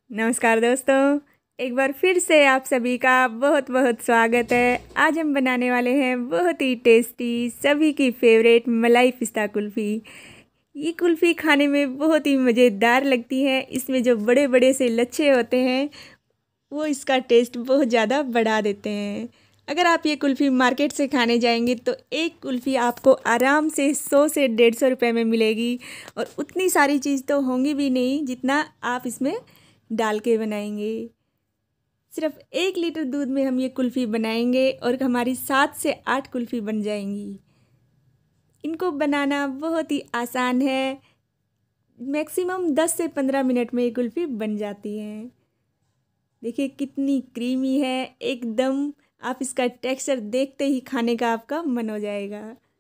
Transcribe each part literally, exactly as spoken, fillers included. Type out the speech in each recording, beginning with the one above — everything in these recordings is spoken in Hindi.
नमस्कार दोस्तों, एक बार फिर से आप सभी का बहुत बहुत स्वागत है। आज हम बनाने वाले हैं बहुत ही टेस्टी, सभी की फेवरेट मलाई पिस्ता कुल्फ़ी। ये कुल्फ़ी खाने में बहुत ही मज़ेदार लगती है। इसमें जो बड़े बड़े से लच्छे होते हैं वो इसका टेस्ट बहुत ज़्यादा बढ़ा देते हैं। अगर आप ये कुल्फ़ी मार्केट से खाने जाएंगे तो एक कुल्फ़ी आपको आराम से सौ से डेढ़ सौ रुपये में मिलेगी, और उतनी सारी चीज़ तो होंगी भी नहीं जितना आप इसमें डाल के बनाएंगे। सिर्फ एक लीटर दूध में हम ये कुल्फ़ी बनाएंगे और हमारी सात से आठ कुल्फ़ी बन जाएंगी। इनको बनाना बहुत ही आसान है। मैक्सिमम दस से पंद्रह मिनट में ये कुल्फ़ी बन जाती है। देखिए कितनी क्रीमी है एकदम। आप इसका टेक्सचर देखते ही खाने का आपका मन हो जाएगा।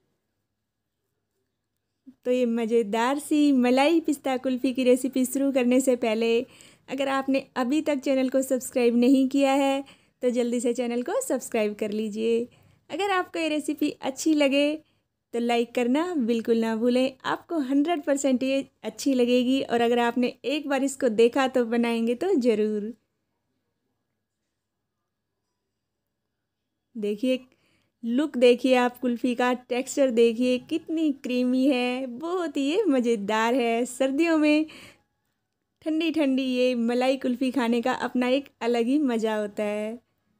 तो ये मज़ेदार सी मलाई पिस्ता कुल्फ़ी की रेसिपी शुरू करने से पहले अगर आपने अभी तक चैनल को सब्सक्राइब नहीं किया है तो जल्दी से चैनल को सब्सक्राइब कर लीजिए। अगर आपको ये रेसिपी अच्छी लगे तो लाइक करना बिल्कुल ना भूलें। आपको हंड्रेड परसेंट ये अच्छी लगेगी, और अगर आपने एक बार इसको देखा तो बनाएंगे तो ज़रूर। देखिए लुक, देखिए आप कुल्फ़ी का टेक्सचर देखिए कितनी क्रीमी है, बहुत ही ये मज़ेदार है। सर्दियों में ठंडी ठंडी ये मलाई कुल्फ़ी खाने का अपना एक अलग ही मज़ा होता है।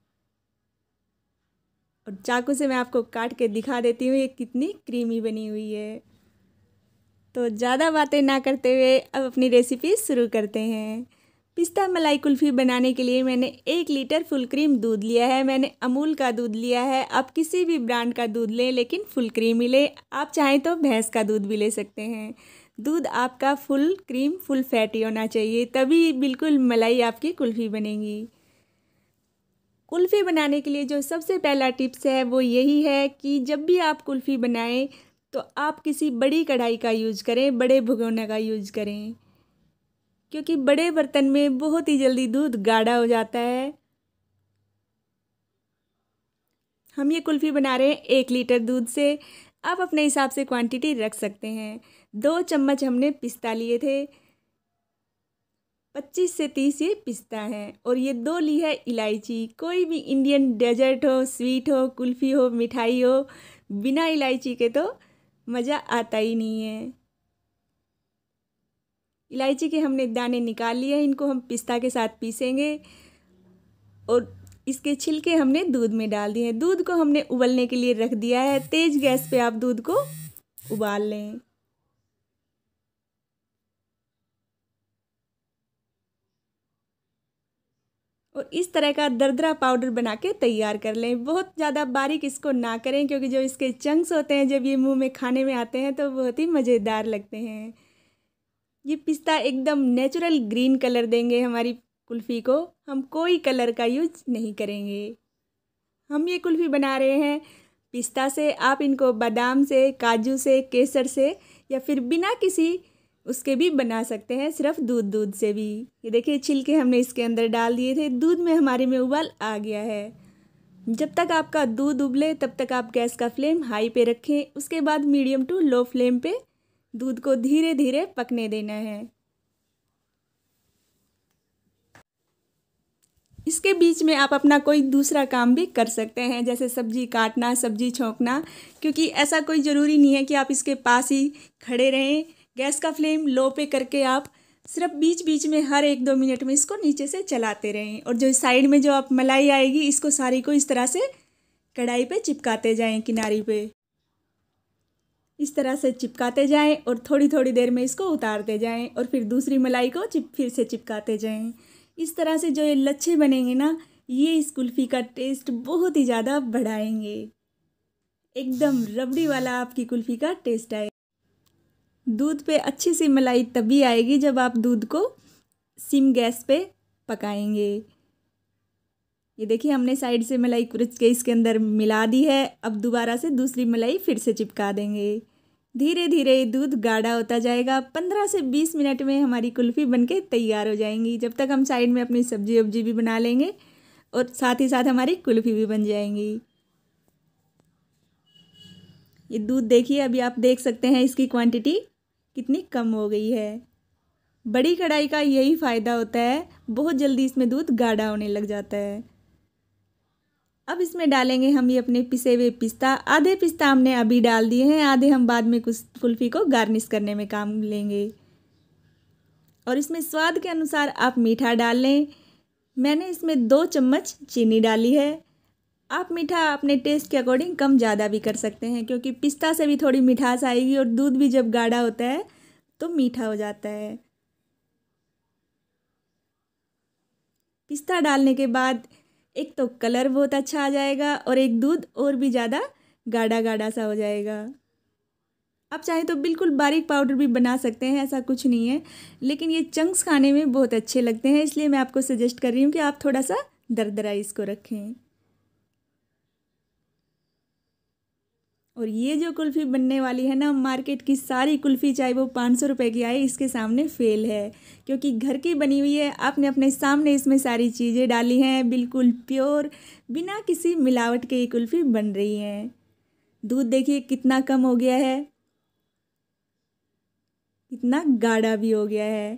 और चाकू से मैं आपको काट के दिखा देती हूँ ये कितनी क्रीमी बनी हुई है। तो ज़्यादा बातें ना करते हुए अब अपनी रेसिपी शुरू करते हैं। पिस्ता मलाई कुल्फ़ी बनाने के लिए मैंने एक लीटर फुल क्रीम दूध लिया है। मैंने अमूल का दूध लिया है। आप किसी भी ब्रांड का दूध लें, लेकिन फुल क्रीम ही लें। आप चाहें तो भैंस का दूध भी ले सकते हैं। दूध आपका फुल क्रीम फुल फैटी होना चाहिए, तभी बिल्कुल मलाई आपकी कुल्फ़ी बनेगी। कुल्फ़ी बनाने के लिए जो सबसे पहला टिप्स है वो यही है कि जब भी आप कुल्फ़ी बनाएं तो आप किसी बड़ी कढ़ाई का यूज़ करें, बड़े भगोने का यूज़ करें, क्योंकि बड़े बर्तन में बहुत ही जल्दी दूध गाढ़ा हो जाता है। हम ये कुल्फ़ी बना रहे हैं एक लीटर दूध से। आप अपने हिसाब से क्वांटिटी रख सकते हैं। दो चम्मच हमने पिस्ता लिए थे। पच्चीस से तीस ये पिस्ता है, और ये दो ली है इलायची। कोई भी इंडियन डेजर्ट हो, स्वीट हो, कुल्फ़ी हो, मिठाई हो, बिना इलायची के तो मज़ा आता ही नहीं है। इलायची के हमने दाने निकाल लिए हैं, इनको हम पिस्ता के साथ पीसेंगे, और इसके छिलके हमने दूध में डाल दिए हैं। दूध को हमने उबलने के लिए रख दिया है। तेज़ गैस पे आप दूध को उबाल लें। और इस तरह का दरदरा पाउडर बना के तैयार कर लें। बहुत ज़्यादा बारीक इसको ना करें, क्योंकि जो इसके चंक्स होते हैं जब ये मुंह में खाने में आते हैं तो बहुत ही मज़ेदार लगते हैं। ये पिस्ता एकदम नेचुरल ग्रीन कलर देंगे हमारी कुल्फ़ी को। हम कोई कलर का यूज नहीं करेंगे। हम ये कुल्फ़ी बना रहे हैं पिस्ता से। आप इनको बादाम से, काजू से, केसर से, या फिर बिना किसी उसके भी बना सकते हैं, सिर्फ दूध दूध से भी। ये देखिए छिलके हमने इसके अंदर डाल दिए थे। दूध में हमारे में उबाल आ गया है। जब तक आपका दूध उबले तब तक आप गैस का फ्लेम हाई पे रखें। उसके बाद मीडियम टू लो फ्लेम पे दूध को धीरे धीरे पकने देना है। इसके बीच में आप अपना कोई दूसरा काम भी कर सकते हैं, जैसे सब्जी काटना, सब्जी छोंकना, क्योंकि ऐसा कोई ज़रूरी नहीं है कि आप इसके पास ही खड़े रहें। गैस का फ्लेम लो पे करके आप सिर्फ बीच बीच में हर एक दो मिनट में इसको नीचे से चलाते रहें, और जो साइड में जो आप मलाई आएगी इसको सारी को इस तरह से कढ़ाई पे चिपकाते जाएं, किनारी पे इस तरह से चिपकाते जाएं, और थोड़ी थोड़ी देर में इसको उतारते जाएं, और फिर दूसरी मलाई को चिप फिर से चिपकाते जाएं। इस तरह से जो ये लच्छे बनेंगे ना, ये इस कुल्फ़ी का टेस्ट बहुत ही ज़्यादा बढ़ाएंगे। एकदम रबड़ी वाला आपकी कुल्फ़ी का टेस्ट आए। दूध पे अच्छी सी मलाई तभी आएगी जब आप दूध को सिम गैस पे पकाएंगे। ये देखिए हमने साइड से मलाई कुछ के इसके अंदर मिला दी है। अब दोबारा से दूसरी मलाई फिर से चिपका देंगे। धीरे धीरे दूध गाढ़ा होता जाएगा। पंद्रह से बीस मिनट में हमारी कुल्फ़ी बनके तैयार हो जाएंगी। जब तक हम साइड में अपनी सब्जी वब्जी भी बना लेंगे, और साथ ही साथ हमारी कुल्फ़ी भी बन जाएंगी। ये दूध देखिए, अभी आप देख सकते हैं इसकी क्वांटिटी कितनी कम हो गई है। बड़ी कढ़ाई का यही फ़ायदा होता है, बहुत जल्दी इसमें दूध गाढ़ा होने लग जाता है। अब इसमें डालेंगे हम ये अपने पिसे हुए पिस्ता। आधे पिस्ता हमने अभी डाल दिए हैं, आधे हम बाद में कुछ कुल्फ़ी को गार्निश करने में काम लेंगे। और इसमें स्वाद के अनुसार आप मीठा डाल लें। मैंने इसमें दो चम्मच चीनी डाली है। आप मीठा अपने टेस्ट के अकॉर्डिंग कम ज़्यादा भी कर सकते हैं, क्योंकि पिस्ता से भी थोड़ी मिठास आएगी और दूध भी जब गाढ़ा होता है तो मीठा हो जाता है। पिस्ता डालने के बाद एक तो कलर बहुत अच्छा आ जाएगा और एक दूध और भी ज़्यादा गाढ़ा गाढ़ा सा हो जाएगा। आप चाहें तो बिल्कुल बारीक पाउडर भी बना सकते हैं, ऐसा कुछ नहीं है, लेकिन ये चंक्स खाने में बहुत अच्छे लगते हैं, इसलिए मैं आपको सजेस्ट कर रही हूँ कि आप थोड़ा सा दरदरा इसको रखें। और ये जो कुल्फ़ी बनने वाली है ना, मार्केट की सारी कुल्फ़ी चाहे वो पाँच सौ रुपये की आए, इसके सामने फ़ेल है, क्योंकि घर की बनी हुई है। आपने अपने सामने इसमें सारी चीज़ें डाली हैं, बिल्कुल प्योर, बिना किसी मिलावट के ये कुल्फ़ी बन रही हैं। दूध देखिए कितना कम हो गया है, कितना गाढ़ा भी हो गया है।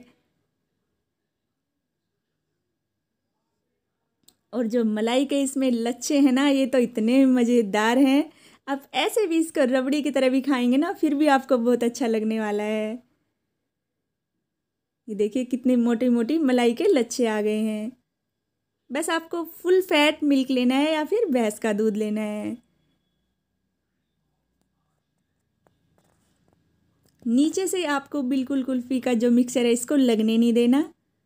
और जो मलाई के इसमें लच्छे हैं ना, ये तो इतने मज़ेदार हैं। आप ऐसे भी इसको रबड़ी की तरह भी खाएंगे ना, फिर भी आपको बहुत अच्छा लगने वाला है। ये देखिए कितने मोटी मोटी मलाई के लच्छे आ गए हैं। बस आपको फुल फैट मिल्क लेना है या फिर भैंस का दूध लेना है। नीचे से आपको बिल्कुल कुल्फ़ी का जो मिक्सचर है इसको लगने नहीं देना।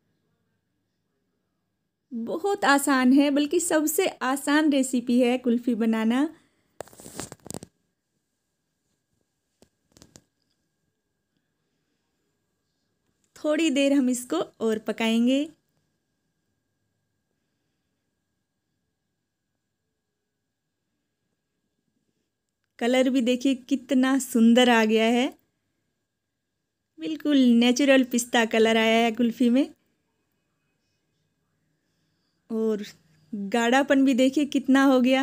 बहुत आसान है, बल्कि सबसे आसान रेसिपी है कुल्फ़ी बनाना। थोड़ी देर हम इसको और पकाएंगे। कलर भी देखिए कितना सुंदर आ गया है, बिल्कुल नेचुरल पिस्ता कलर आया है कुल्फ़ी में। और गाढ़ापन भी देखिए कितना हो गया।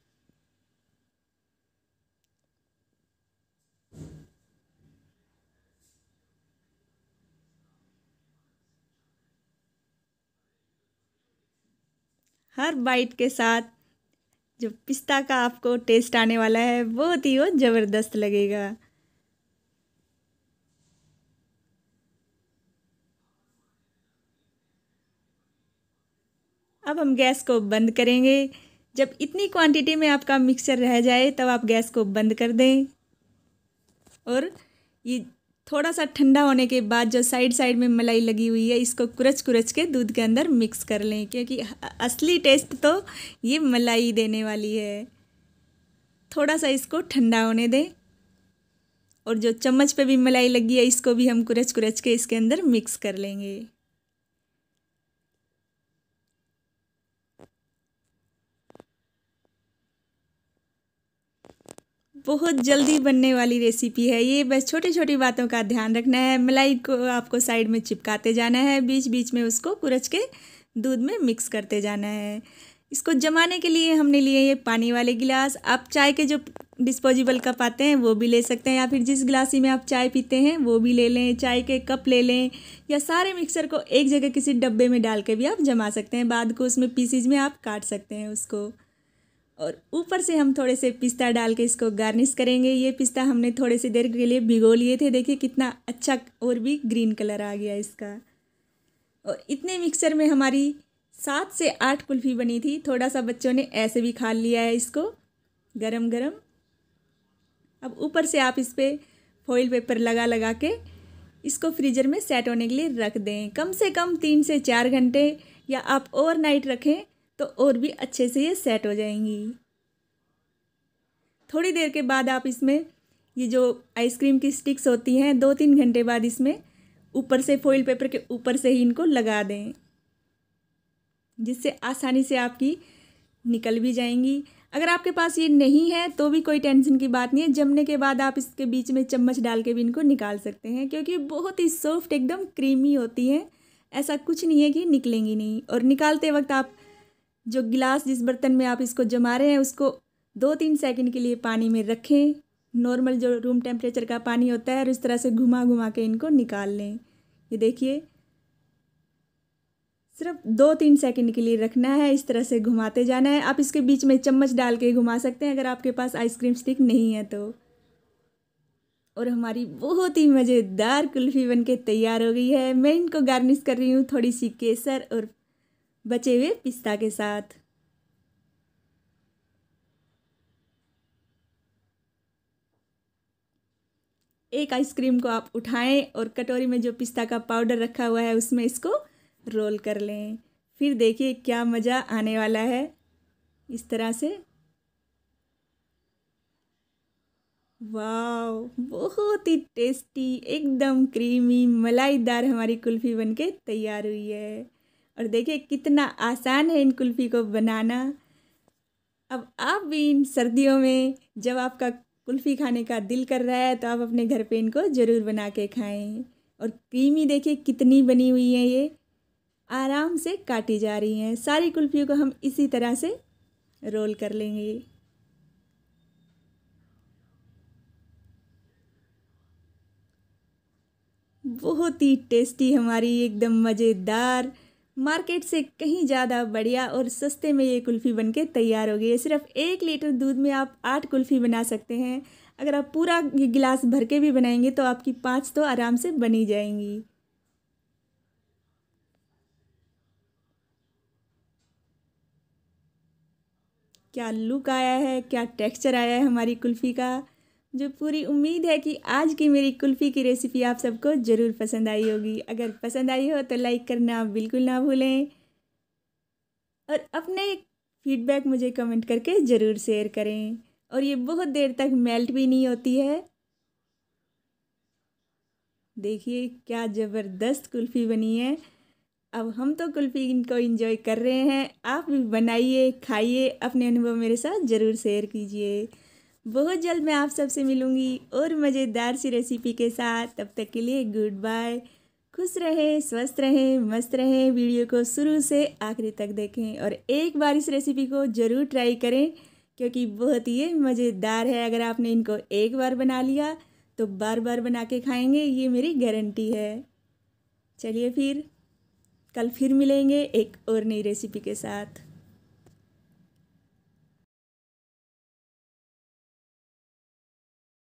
हर बाइट के साथ जो पिस्ता का आपको टेस्ट आने वाला है, बहुत ही वो ज़बरदस्त लगेगा। अब हम गैस को बंद करेंगे। जब इतनी क्वांटिटी में आपका मिक्सचर रह जाए तब आप गैस को बंद कर दें। और ये थोड़ा सा ठंडा होने के बाद जो साइड साइड में मलाई लगी हुई है, इसको कुरच कुरच के दूध के अंदर मिक्स कर लें, क्योंकि असली टेस्ट तो ये मलाई देने वाली है। थोड़ा सा इसको ठंडा होने दें। और जो चम्मच पे भी मलाई लगी है, इसको भी हम कुरच कुरच के इसके अंदर मिक्स कर लेंगे। बहुत जल्दी बनने वाली रेसिपी है ये, बस छोटी छोटी बातों का ध्यान रखना है। मलाई को आपको साइड में चिपकाते जाना है, बीच बीच में उसको कुरच के दूध में मिक्स करते जाना है। इसको जमाने के लिए हमने लिए ये पानी वाले गिलास। आप चाय के जो डिस्पोजेबल कप आते हैं वो भी ले सकते हैं, या फिर जिस गिलासी में आप चाय पीते हैं वो भी ले लें। चाय के कप ले लें, या सारे मिक्सर को एक जगह किसी डब्बे में डाल के भी आप जमा सकते हैं। बाद को उसमें पीसीज में आप काट सकते हैं उसको। और ऊपर से हम थोड़े से पिस्ता डाल के इसको गार्निश करेंगे। ये पिस्ता हमने थोड़े से देर के लिए भिगो लिए थे, देखिए कितना अच्छा और भी ग्रीन कलर आ गया इसका। और इतने मिक्सचर में हमारी सात से आठ कुल्फ़ी बनी थी। थोड़ा सा बच्चों ने ऐसे भी खा लिया है इसको गरम गरम। अब ऊपर से आप इस पर फॉइल पेपर लगा लगा के इसको फ्रीज़र में सेट होने के लिए रख दें, कम से कम तीन से चार घंटे, या आप ओवरनाइट रखें तो और भी अच्छे से ये सेट हो जाएंगी। थोड़ी देर के बाद आप इसमें ये जो आइसक्रीम की स्टिक्स होती हैं, दो तीन घंटे बाद इसमें ऊपर से फॉइल पेपर के ऊपर से ही इनको लगा दें, जिससे आसानी से आपकी निकल भी जाएंगी। अगर आपके पास ये नहीं है तो भी कोई टेंशन की बात नहीं है, जमने के बाद आप इसके बीच में चम्मच डाल के भी इनको निकाल सकते हैं, क्योंकि बहुत ही सॉफ्ट एकदम क्रीमी होती हैं। ऐसा कुछ नहीं है कि निकलेंगी नहीं। और निकालते वक्त आप जो गिलास, जिस बर्तन में आप इसको जमा रहे हैं, उसको दो तीन सेकंड के लिए पानी में रखें। नॉर्मल जो रूम टेम्परेचर का पानी होता है, और इस तरह से घुमा घुमा के इनको निकाल लें। ये देखिए सिर्फ दो तीन सेकंड के लिए रखना है, इस तरह से घुमाते जाना है। आप इसके बीच में चम्मच डाल के घुमा सकते हैं अगर आपके पास आइसक्रीम स्टिक नहीं है तो। और हमारी बहुत ही मज़ेदार कुल्फ़ी बनके तैयार हो गई है। मैं इनको गार्निश कर रही हूँ थोड़ी सी केसर और बचे हुए पिस्ता के साथ। एक आइसक्रीम को आप उठाएं और कटोरी में जो पिस्ता का पाउडर रखा हुआ है उसमें इसको रोल कर लें। फिर देखिए क्या मज़ा आने वाला है। इस तरह से वाह, बहुत ही टेस्टी, एकदम क्रीमी मलाईदार हमारी कुल्फ़ी बनके तैयार हुई है। और देखिए कितना आसान है इन कुल्फ़ी को बनाना। अब आप भी इन सर्दियों में जब आपका कुल्फ़ी खाने का दिल कर रहा है तो आप अपने घर पे इनको ज़रूर बना के खाएं। और क्रीमी देखिए कितनी बनी हुई है, ये आराम से काटी जा रही हैं। सारी कुल्फ़ियों को हम इसी तरह से रोल कर लेंगे। बहुत ही टेस्टी हमारी एकदम मज़ेदार, मार्केट से कहीं ज़्यादा बढ़िया और सस्ते में ये कुल्फ़ी बनके तैयार हो गई है। सिर्फ एक लीटर दूध में आप आठ कुल्फ़ी बना सकते हैं। अगर आप पूरा गिलास भर के भी बनाएंगे तो आपकी पाँच तो आराम से बनी जाएंगी। क्या लुक आया है, क्या टेक्सचर आया है हमारी कुल्फ़ी का। जो पूरी उम्मीद है कि आज की मेरी कुल्फ़ी की रेसिपी आप सबको ज़रूर पसंद आई होगी। अगर पसंद आई हो तो लाइक करना बिल्कुल ना भूलें और अपने फीडबैक मुझे कमेंट करके ज़रूर शेयर करें। और ये बहुत देर तक मेल्ट भी नहीं होती है। देखिए क्या ज़बरदस्त कुल्फ़ी बनी है। अब हम तो कुल्फ़ी इनको एंजॉय कर रहे हैं, आप भी बनाइए, खाइए, अपने अनुभव मेरे साथ ज़रूर शेयर कीजिए। बहुत जल्द मैं आप सबसे मिलूँगी और मज़ेदार सी रेसिपी के साथ। तब तक के लिए गुड बाय। खुश रहें, स्वस्थ रहें, मस्त रहें। वीडियो को शुरू से आखिरी तक देखें और एक बार इस रेसिपी को ज़रूर ट्राई करें क्योंकि बहुत ही मज़ेदार है। अगर आपने इनको एक बार बना लिया तो बार बार बना के खाएंगे, ये मेरी गारंटी है। चलिए फिर कल फिर मिलेंगे एक और नई रेसिपी के साथ।